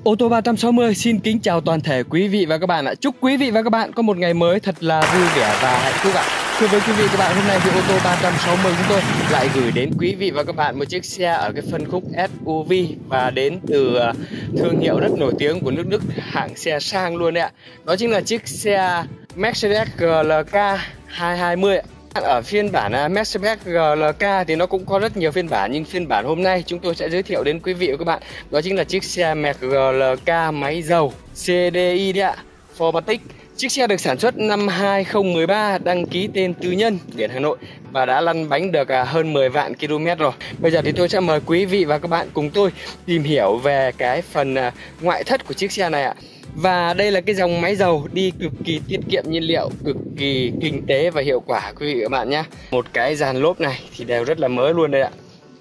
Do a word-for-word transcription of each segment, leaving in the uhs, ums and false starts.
Ô tô ba trăm sáu mươi xin kính chào toàn thể quý vị và các bạn ạ. Chúc quý vị và các bạn có một ngày mới thật là vui vẻ và hạnh phúc ạ. Thưa với quý vị và các bạn, hôm nay thì ô tô ba trăm sáu mươi chúng tôi lại gửi đến quý vị và các bạn một chiếc xe ở cái phân khúc ét u vê và đến từ thương hiệu rất nổi tiếng của nước Đức, hãng xe sang luôn đấy ạ. Đó chính là chiếc xe Mercedes G L K hai hai mươi ạ. Ở phiên bản Mercedes G L K thì nó cũng có rất nhiều phiên bản, nhưng phiên bản hôm nay chúng tôi sẽ giới thiệu đến quý vị và các bạn đó chính là chiếc xe Mercedes G L K máy dầu xê đê i đấy ạ, bốn matic. Chiếc xe được sản xuất năm hai không một ba, đăng ký tên tư nhân, biển Hà Nội và đã lăn bánh được hơn mười vạn ki lô mét rồi. Bây giờ thì tôi sẽ mời quý vị và các bạn cùng tôi tìm hiểu về cái phần ngoại thất của chiếc xe này ạ. Và đây là cái dòng máy dầu đi cực kỳ tiết kiệm nhiên liệu, cực kỳ kinh tế và hiệu quả quý vị và các bạn nhé. Một cái dàn lốp này thì đều rất là mới luôn đây ạ.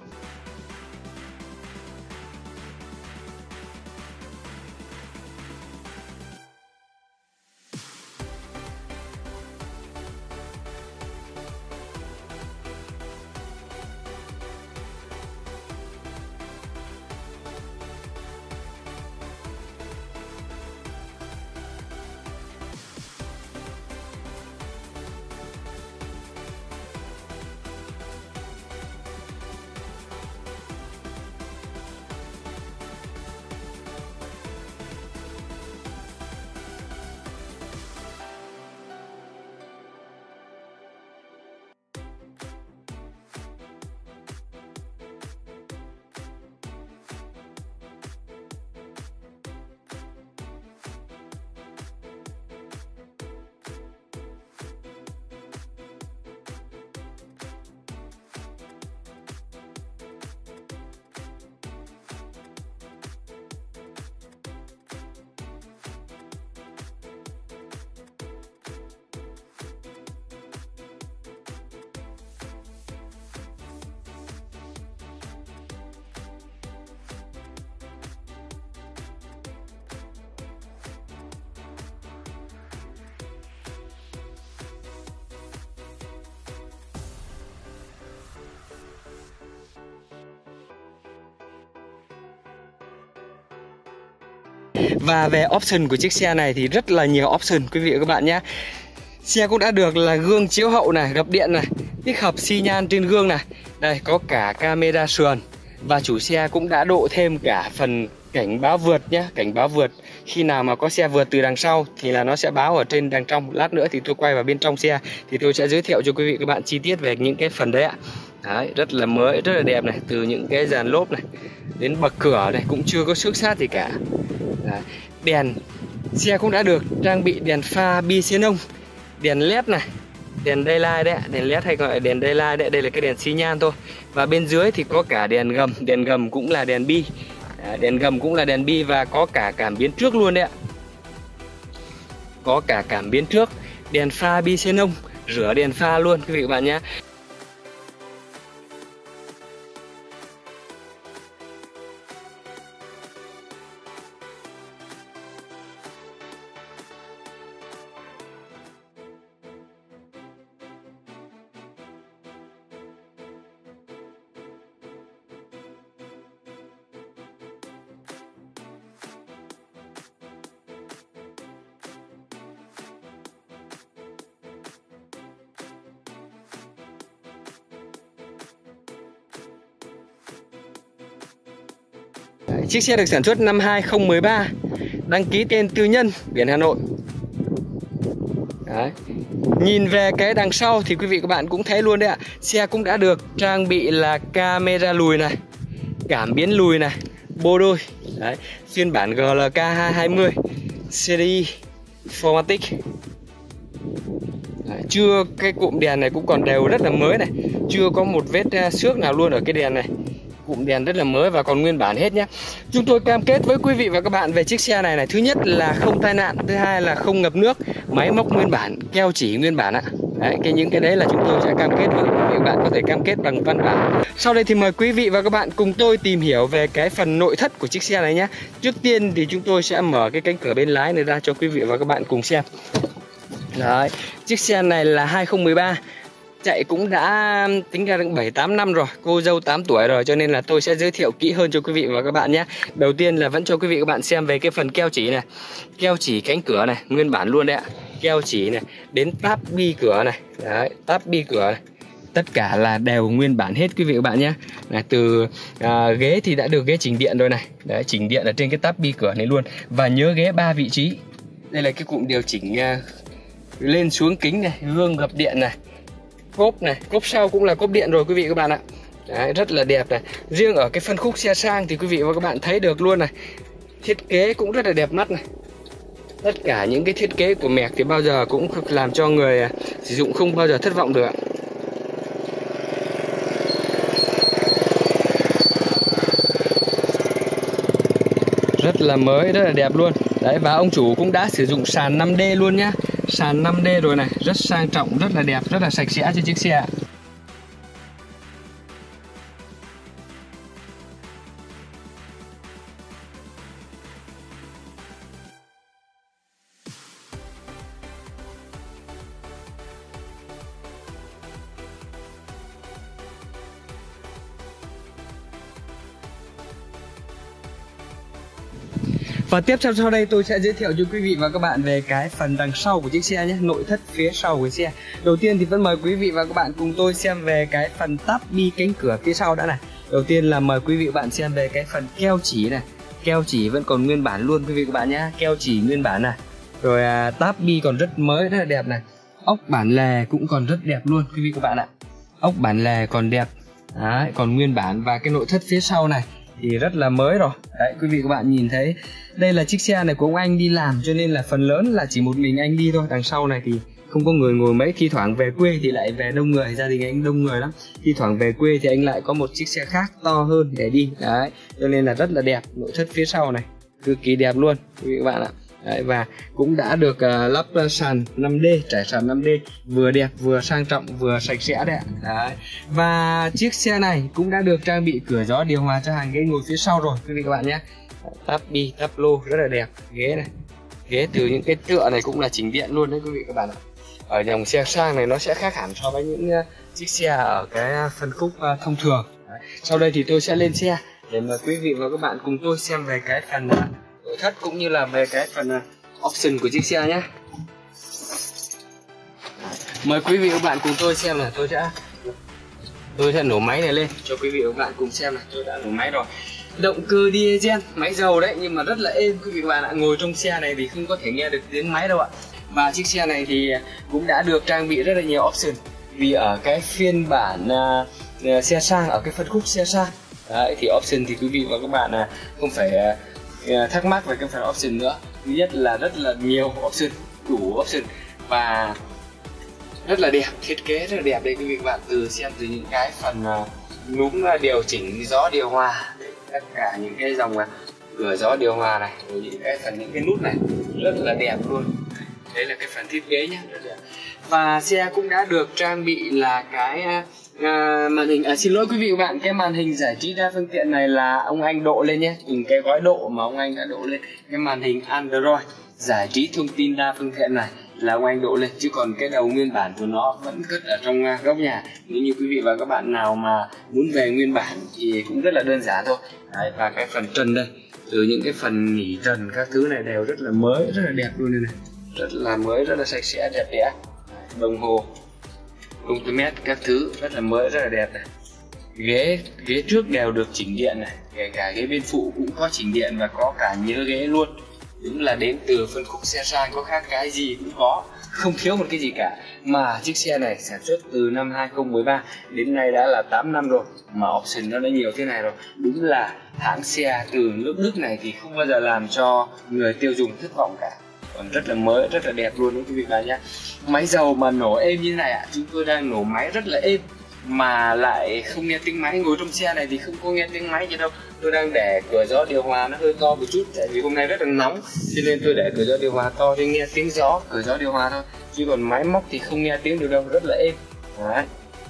Và về option của chiếc xe này thì rất là nhiều option quý vị và các bạn nhé. Xe cũng đã được là gương chiếu hậu này, gập điện này, tích hợp xi nhan trên gương này. Đây có cả camera sườn. Và chủ xe cũng đã độ thêm cả phần cảnh báo vượt nhé. Cảnh báo vượt khi nào mà có xe vượt từ đằng sau thì là nó sẽ báo ở trên đằng trong. Lát nữa thì tôi quay vào bên trong xe thì tôi sẽ giới thiệu cho quý vị và các bạn chi tiết về những cái phần đấy ạ. Đấy, rất là mới, rất là đẹp này. Từ những cái dàn lốp này đến bậc cửa này cũng chưa có xước sát gì cả. Đấy. Đèn xe cũng đã được trang bị đèn pha bi xenon, đèn led này, đèn daylight đấy, đèn led hay gọi là đèn daylight đấy, đây là cái đèn xi nhan thôi. Và bên dưới thì có cả đèn gầm, đèn gầm cũng là đèn bi, à, đèn gầm cũng là đèn bi và có cả cảm biến trước luôn đấy ạ. Có cả cảm biến trước, đèn pha bi xenon, rửa đèn pha luôn quý vị các bạn nhé. Chiếc xe được sản xuất năm hai không một ba, đăng ký tên tư nhân, biển Hà Nội. Đấy. Nhìn về cái đằng sau thì quý vị các bạn cũng thấy luôn đấy ạ. Xe cũng đã được trang bị là camera lùi này, cảm biến lùi này, bô đôi. Đấy. Phiên bản G L K hai hai mươi xê đê i bốn matic. Đấy. Chưa, cái cụm đèn này cũng còn đều rất là mới này, chưa có một vết xước nào luôn ở cái đèn này. Cụm đèn rất là mới và còn nguyên bản hết nhé. Chúng tôi cam kết với quý vị và các bạn về chiếc xe này này, thứ nhất là không tai nạn, thứ hai là không ngập nước, máy móc nguyên bản, keo chỉ nguyên bản ạ. Đấy, cái những cái đấy là chúng tôi sẽ cam kết với quý vị và các bạn, có thể cam kết bằng văn bản. Sau đây thì mời quý vị và các bạn cùng tôi tìm hiểu về cái phần nội thất của chiếc xe này nhé. Trước tiên thì chúng tôi sẽ mở cái cánh cửa bên lái này ra cho quý vị và các bạn cùng xem. Đấy, chiếc xe này là hai không một ba, chạy cũng đã tính ra được bảy tám năm rồi, cô dâu tám tuổi rồi, cho nên là tôi sẽ giới thiệu kỹ hơn cho quý vị và các bạn nhé. Đầu tiên là vẫn cho quý vị và các bạn xem về cái phần keo chỉ này. Keo chỉ cánh cửa này, nguyên bản luôn đấy ạ. Keo chỉ này, đến táp bi cửa này. Đấy, táp bi cửa này. Tất cả là đều nguyên bản hết quý vị và các bạn nhé. Này, từ à, ghế thì đã được ghế chỉnh điện rồi này. Đấy, chỉnh điện ở trên cái táp bi cửa này luôn. Và nhớ ghế ba vị trí. Đây là cái cụm điều chỉnh uh, lên xuống kính này, gương gập điện này. Cốp này, cốp sau cũng là cốp điện rồi quý vị và các bạn ạ. Đấy, rất là đẹp này. Riêng ở cái phân khúc xe sang thì quý vị và các bạn thấy được luôn này. Thiết kế cũng rất là đẹp mắt này. Tất cả những cái thiết kế của Merc thì bao giờ cũng làm cho người uh, sử dụng không bao giờ thất vọng được ạ. Rất là mới, rất là đẹp luôn. Đấy, và ông chủ cũng đã sử dụng sàn năm D luôn nhá. Sàn năm D rồi này, rất sang trọng, rất là đẹp, rất là sạch sẽ cho chiếc xe. Và tiếp theo sau đây tôi sẽ giới thiệu cho quý vị và các bạn về cái phần đằng sau của chiếc xe nhé, nội thất phía sau của xe. Đầu tiên thì vẫn mời quý vị và các bạn cùng tôi xem về cái phần táp bi cánh cửa phía sau đã này. Đầu tiên là mời quý vị và các bạn xem về cái phần keo chỉ này. Keo chỉ vẫn còn nguyên bản luôn quý vị và các bạn nhé, keo chỉ nguyên bản này. Rồi à, táp bi còn rất mới, rất là đẹp này. Ốc bản lề cũng còn rất đẹp luôn quý vị và các bạn ạ. Ốc bản lề còn đẹp. Đấy, còn nguyên bản. Và cái nội thất phía sau này thì rất là mới rồi. Đấy, quý vị các bạn nhìn thấy đây là chiếc xe này của ông anh đi làm, cho nên là phần lớn là chỉ một mình anh đi thôi. Đằng sau này thì không có người ngồi mấy, thi thoảng về quê thì lại về đông người, gia đình anh đông người lắm. Thi thoảng về quê thì anh lại có một chiếc xe khác to hơn để đi. Đấy, cho nên là rất là đẹp. Nội thất phía sau này cực kỳ đẹp luôn quý vị các bạn ạ. Đấy, và cũng đã được uh, lắp sàn năm D, trải sàn năm D vừa đẹp vừa sang trọng vừa sạch sẽ đấy ạ. Đấy. Và chiếc xe này cũng đã được trang bị cửa gió điều hòa cho hàng ghế ngồi phía sau rồi quý vị các bạn nhé. Táp bi, táp lô rất là đẹp. Ghế này, ghế từ những cái tựa này cũng là chỉnh điện luôn đấy quý vị các bạn ạ. Ở dòng xe sang này nó sẽ khác hẳn so với những uh, chiếc xe ở cái phân khúc uh, thông thường. Đấy. Sau đây thì tôi sẽ lên xe để mời quý vị và các bạn cùng tôi xem về cái phần uh, nội thất cũng như là về cái phần uh, option của chiếc xe nhé. Mời quý vị và các bạn cùng tôi xem là tôi sẽ tôi sẽ nổ máy này lên cho quý vị và các bạn cùng xem này. Tôi đã nổ máy rồi. Động cơ diesel, máy dầu đấy nhưng mà rất là êm quý vị và các bạn ạ. Ngồi trong xe này thì không có thể nghe được tiếng máy đâu ạ. Và chiếc xe này thì cũng đã được trang bị rất là nhiều option. Vì ở cái phiên bản uh, uh, xe sang, ở cái phân khúc xe sang đấy, thì option thì quý vị và các bạn uh, không phải uh, thắc mắc về cái phần option nữa. Thứ nhất là rất là nhiều option, đủ option và rất là đẹp, thiết kế rất là đẹp đây quý vị và các bạn. Từ xem từ những cái phần uh, núm điều chỉnh gió điều hòa, tất cả những cái dòng uh, cửa gió điều hòa này, rồi những cái phần những cái nút này rất là đẹp luôn. Đấy là cái phần thiết kế nhé, rất đẹp. Và xe cũng đã được trang bị là cái uh, màn hình, à, xin lỗi quý vị và các bạn, cái màn hình giải trí đa phương tiện này là ông anh độ lên nhé, từng cái gói độ mà ông anh đã độ lên. Cái màn hình Android giải trí thông tin đa phương tiện này là ông anh độ lên, chứ còn cái đầu nguyên bản của nó vẫn cất ở trong uh, góc nhà. Nếu như quý vị và các bạn nào mà muốn về nguyên bản thì cũng rất là đơn giản thôi. Đấy, và cái phần trần đây, từ những cái phần nghỉ trần các thứ này đều rất là mới, rất là đẹp luôn đây này, rất là mới, rất là sạch sẽ, đẹp đẽ. Đồng hồ công tơ mét các thứ rất là mới, rất là đẹp này. Ghế ghế trước đều được chỉnh điện này, kể cả ghế bên phụ cũng có chỉnh điện và có cả nhớ ghế luôn. Đúng là đến từ phân khúc xe sang, có khác cái gì cũng có, không thiếu một cái gì cả. Mà chiếc xe này sản xuất từ năm hai không một ba đến nay đã là tám năm rồi, mà option nó đã nhiều thế này rồi. Đúng là hãng xe từ nước Đức này thì không bao giờ làm cho người tiêu dùng thất vọng cả. Còn rất là mới, rất là đẹp luôn quý vị bạn nhé. Máy dầu mà nổ êm như thế này ạ, à, chúng tôi đang nổ máy rất là êm mà lại không nghe tiếng máy. Ngồi trong xe này thì không có nghe tiếng máy gì đâu. Tôi đang để cửa gió điều hòa nó hơi to một chút, tại vì hôm nay rất là nóng, cho nên tôi để cửa gió điều hòa to để nghe tiếng gió cửa gió điều hòa thôi, chứ còn máy móc thì không nghe tiếng được đâu, rất là êm. Đấy.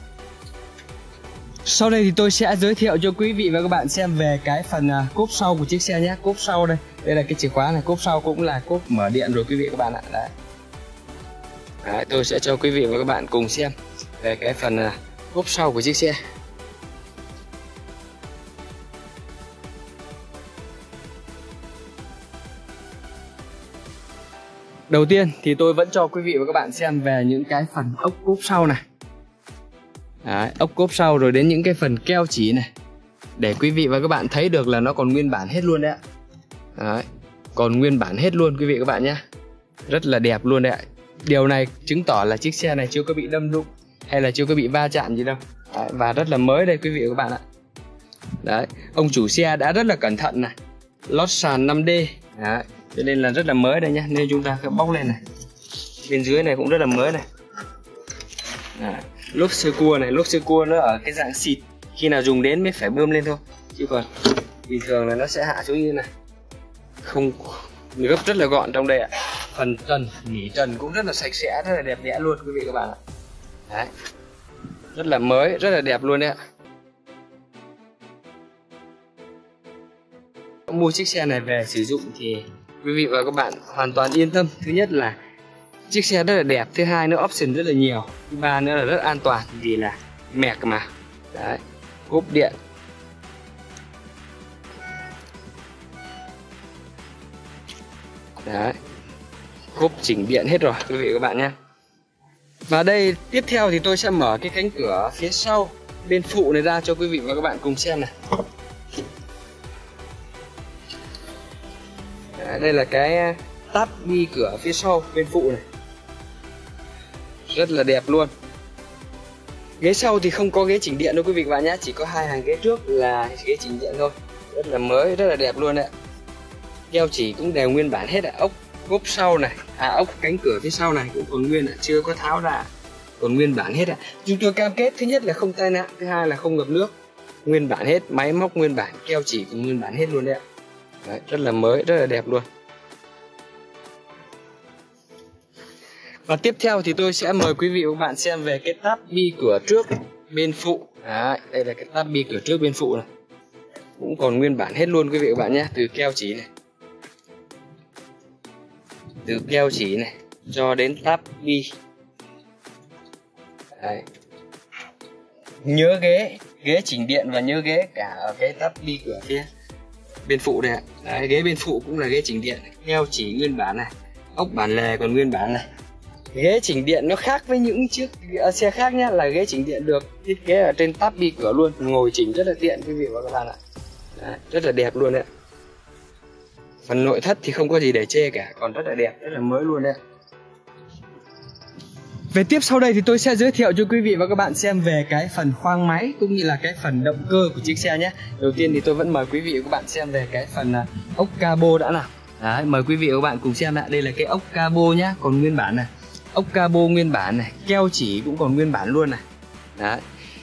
Sau đây thì tôi sẽ giới thiệu cho quý vị và các bạn xem về cái phần uh, cốp sau của chiếc xe nhé. Cốp sau đây, đây là cái chìa khóa này, cốp sau cũng là cốp mở điện rồi quý vị và các bạn ạ. Đấy. Đấy, tôi sẽ cho quý vị và các bạn cùng xem về cái phần cốp sau của chiếc xe. Đầu tiên thì tôi vẫn cho quý vị và các bạn xem về những cái phần ốc cốp sau này. Đấy, ốc cốp sau rồi đến những cái phần keo chỉ này, để quý vị và các bạn thấy được là nó còn nguyên bản hết luôn đấy ạ. Đấy, còn nguyên bản hết luôn quý vị và các bạn nhé. Rất là đẹp luôn đấy ạ. Điều này chứng tỏ là chiếc xe này chưa có bị đâm đụng hay là chưa có bị va chạm gì đâu. Đấy, và rất là mới đây quý vị và các bạn ạ. Đấy, ông chủ xe đã rất là cẩn thận này, lót sàn năm D. Đấy, cho nên là rất là mới đây nhá. Nên chúng ta sẽ bóc lên này, bên dưới này cũng rất là mới này. Đấy, lốp sơ cua này, lốp sơ cua nó ở cái dạng xịt, khi nào dùng đến mới phải bơm lên thôi, chứ còn bình thường là nó sẽ hạ xuống như này, không gấp rất là gọn trong đây ạ. Phần trần, nỉ trần cũng rất là sạch sẽ, rất là đẹp đẽ luôn quý vị các bạn ạ. Đấy, rất là mới, rất là đẹp luôn đấy ạ. Mua chiếc xe này về sử dụng thì quý vị và các bạn hoàn toàn yên tâm. Thứ nhất là chiếc xe rất là đẹp, thứ hai nữa option rất là nhiều, thứ ba nữa là rất an toàn vì là mẹc mà. Đấy, cốp điện. Đấy, cốp chỉnh điện hết rồi quý vị và các bạn nhé. Và đây tiếp theo thì tôi sẽ mở cái cánh cửa phía sau bên phụ này ra cho quý vị và các bạn cùng xem này. Đấy, đây là cái táp bi cửa phía sau bên phụ này, rất là đẹp luôn. Ghế sau thì không có ghế chỉnh điện đâu quý vị các bạn nhé, chỉ có hai hàng ghế trước là ghế chỉnh điện thôi, rất là mới, rất là đẹp luôn đấy. Keo chỉ cũng đều nguyên bản hết ạ. Ốc cốp sau này, à ốc cánh cửa phía sau này cũng còn nguyên ạ, chưa có tháo ra, còn nguyên bản hết ạ. Chúng tôi cam kết thứ nhất là không tai nạn, thứ hai là không ngập nước, nguyên bản hết, máy móc nguyên bản, keo chỉ cũng nguyên bản hết luôn đấy ạ. Đấy, rất là mới, rất là đẹp luôn. Và tiếp theo thì tôi sẽ mời quý vị và các bạn xem về cái táp bi cửa trước bên phụ. Đấy, đây là cái táp bi cửa trước bên phụ này, cũng còn nguyên bản hết luôn quý vị và các bạn nhé. Từ keo chỉ này, từ keo chỉ này cho đến táp bi. Đấy, nhớ ghế, ghế chỉnh điện và nhớ ghế cả ở cái táp bi cửa phía bên phụ đây ạ. Đấy, ghế bên phụ cũng là ghế chỉnh điện, keo chỉ nguyên bản này, ốc bản lề còn nguyên bản này. Ghế chỉnh điện nó khác với những chiếc xe khác nhé, là ghế chỉnh điện được thiết kế ở trên táp bi cửa luôn, ngồi chỉnh rất là tiện quý vị và các bạn ạ. Đấy, rất là đẹp luôn đấy. Phần nội thất thì không có gì để chê cả, còn rất là đẹp, rất là mới luôn đấy. Về tiếp sau đây thì tôi sẽ giới thiệu cho quý vị và các bạn xem về cái phần khoang máy cũng như là cái phần động cơ của chiếc xe nhé. Đầu tiên thì tôi vẫn mời quý vị và các bạn xem về cái phần ốc cabo đã nào. Đấy, mời quý vị và các bạn cùng xem ạ. Đây là cái ốc cabo nhá, còn nguyên bản này. Ốc cabo nguyên bản này, keo chỉ cũng còn nguyên bản luôn này. Đấy.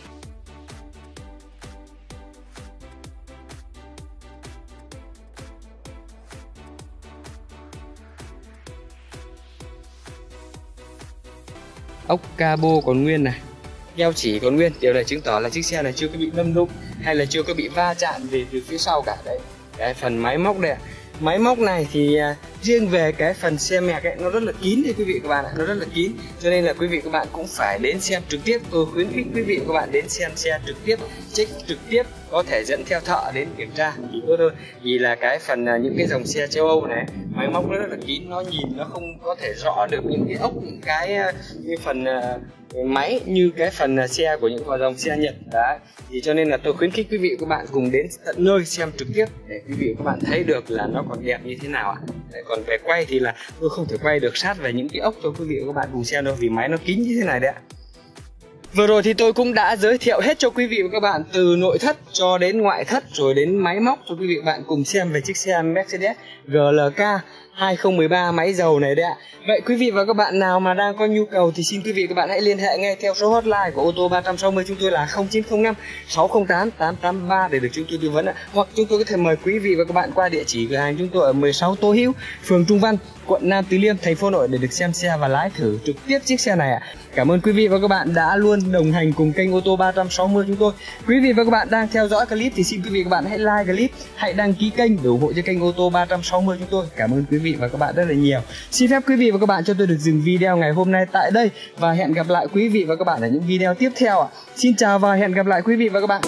Ốc cabo còn nguyên này, keo chỉ còn nguyên, điều này chứng tỏ là chiếc xe này chưa có bị đâm đụng hay là chưa có bị va chạm về từ phía sau cả. Đấy, cái phần máy móc đây, máy móc này thì uh, riêng về cái phần xe mẹc ấy nó rất là kín đấy quý vị các bạn ạ, nó rất là kín, cho nên là quý vị các bạn cũng phải đến xem trực tiếp. Tôi khuyến khích quý vị các bạn đến xem xe trực tiếp, check trực tiếp, có thể dẫn theo thợ đến kiểm tra thì tốt hơn, vì là cái phần uh, những cái dòng xe châu Âu này máy móc nó rất là kín, nó nhìn nó không có thể rõ được những cái ốc, những cái uh, như phần uh, máy như cái phần uh, xe của những dòng xe Nhật đấy. Thì cho nên là tôi khuyến khích quý vị các bạn cùng đến tận nơi xem trực tiếp để quý vị các bạn thấy được là nó còn đẹp như thế nào ạ. Đấy, còn về quay thì là tôi không thể quay được sát về những cái ốc cho quý vị các bạn cùng xem đâu, vì máy nó kín như thế này đấy ạ. Vừa rồi thì tôi cũng đã giới thiệu hết cho quý vị và các bạn từ nội thất cho đến ngoại thất rồi đến máy móc cho quý vị và các bạn cùng xem về chiếc xe Mercedes G L K hai không một ba máy dầu này đấy ạ. Vậy quý vị và các bạn nào mà đang có nhu cầu thì xin quý vị và các bạn hãy liên hệ ngay theo số hotline của ô tô ba sáu không, chúng tôi là không chín không năm sáu không tám tám tám ba để được chúng tôi tư vấn ạ. Hoặc chúng tôi có thể mời quý vị và các bạn qua địa chỉ cửa hàng chúng tôi ở mười sáu Tô Hữu, phường Trung Văn, quận Nam Từ Liêm, thành phố Hà Nội để được xem xe và lái thử trực tiếp chiếc xe này ạ. Cảm ơn quý vị và các bạn đã luôn đồng hành cùng kênh ô tô ba sáu không chúng tôi. Quý vị và các bạn đang theo dõi clip thì xin quý vị và các bạn hãy like clip, hãy đăng ký kênh để ủng hộ cho kênh ô tô ba sáu không chúng tôi. Cảm ơn quý vị. vị và các bạn rất là nhiều. Xin phép quý vị và các bạn cho tôi được dừng video ngày hôm nay tại đây và hẹn gặp lại quý vị và các bạn ở những video tiếp theo ạ. Xin chào và hẹn gặp lại quý vị và các bạn.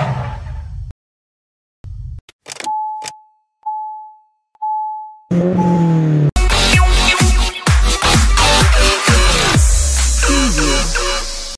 Thank you.